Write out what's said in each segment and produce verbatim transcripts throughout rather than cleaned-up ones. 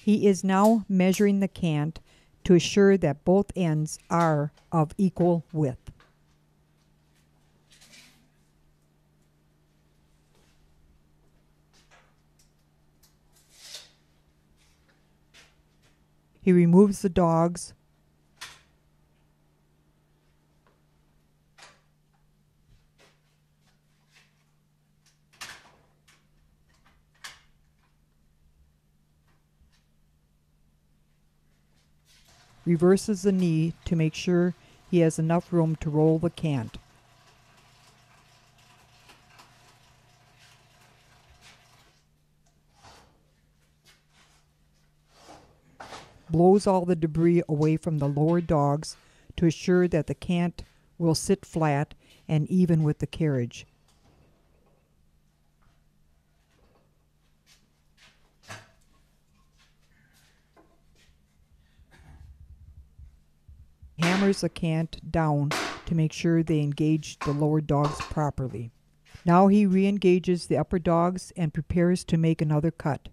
He is now measuring the cant to assure that both ends are of equal width. He removes the dogs, reverses the knee to make sure he has enough room to roll the cant. Blows all the debris away from the lower dogs to assure that the cant will sit flat and even with the carriage. Hammers the cant down to make sure they engage the lower dogs properly. Now he re-engages the upper dogs and prepares to make another cut.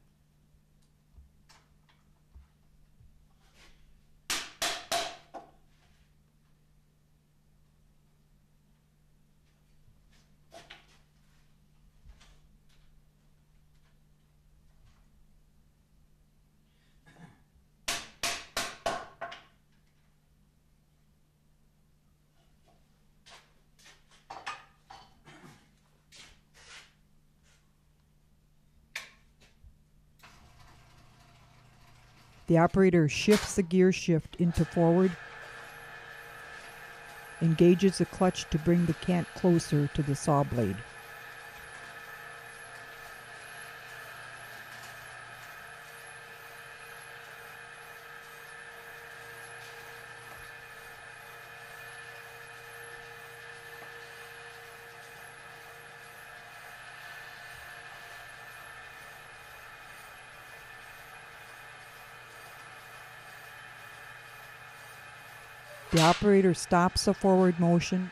The operator shifts the gear shift into forward, engages the clutch to bring the cant closer to the saw blade. The operator stops the forward motion.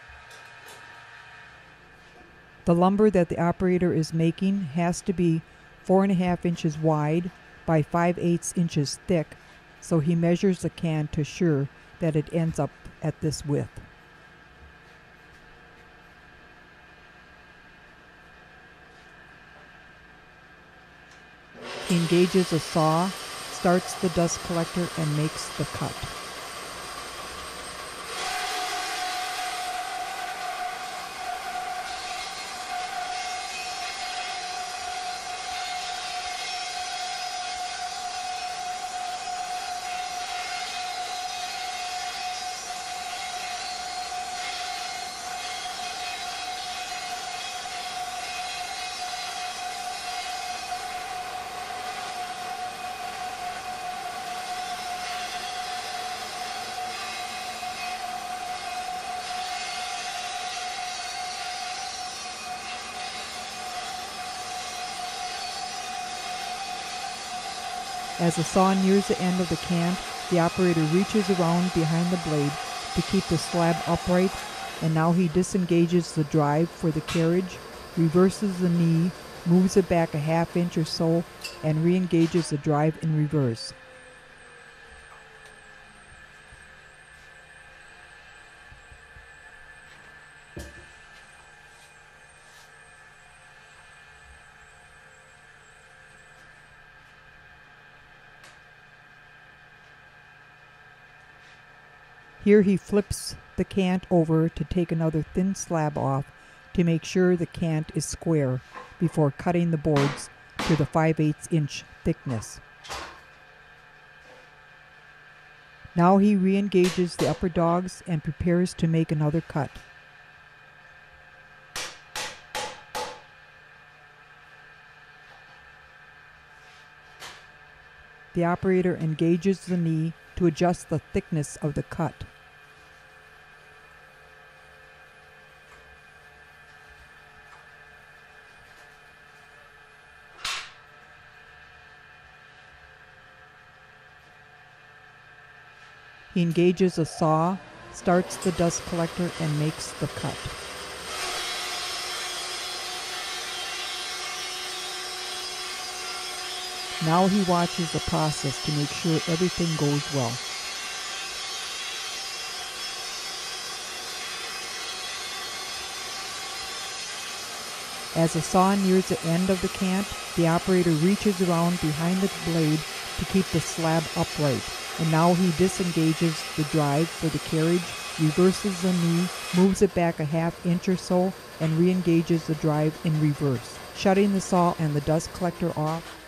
The lumber that the operator is making has to be four and a half inches wide by five eighths inches thick, so he measures the can to assure that it ends up at this width. He engages a saw, starts the dust collector, and makes the cut. As the saw nears the end of the cant, the operator reaches around behind the blade to keep the slab upright, and now he disengages the drive for the carriage, reverses the knee, moves it back a half inch or so, and re-engages the drive in reverse. Here he flips the cant over to take another thin slab off to make sure the cant is square before cutting the boards to the five eighths inch thickness. Now he re-engages the upper dogs and prepares to make another cut. The operator engages the knee to adjust the thickness of the cut. He engages a saw, starts the dust collector, and makes the cut. Now he watches the process to make sure everything goes well. As the saw nears the end of the cant, the operator reaches around behind the blade to keep the slab upright, and now he disengages the drive for the carriage, reverses the knee, moves it back a half inch or so, and re-engages the drive in reverse. Shutting the saw and the dust collector off,